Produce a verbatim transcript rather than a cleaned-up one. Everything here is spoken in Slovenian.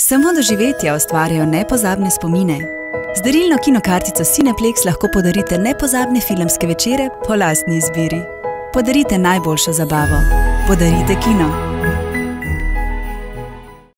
Samo doživetja ustvarjajo nepozabne spomine. Z darilno kinokartico Cineplex lahko podarite nepozabne filmske večere po lastni izbiri. Podarite najboljšo zabavo. Podarite kino.